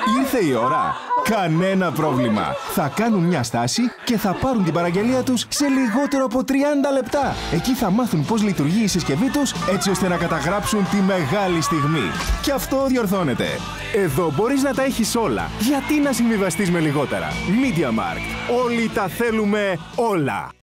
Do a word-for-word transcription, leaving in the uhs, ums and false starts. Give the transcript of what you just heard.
Ήρθε η ώρα. Κανένα πρόβλημα. Θα κάνουν μια στάση και θα πάρουν την παραγγελία τους σε λιγότερο από τριάντα λεπτά. Εκεί θα μάθουν πώς λειτουργεί η συσκευή τους, έτσι ώστε να καταγράψουν τη μεγάλη στιγμή. Και αυτό διορθώνεται. Εδώ μπορείς να τα έχεις όλα. Γιατί να συμβιβαστείς με λιγότερα? MediaMarkt. Όλοι τα θέλουμε όλα.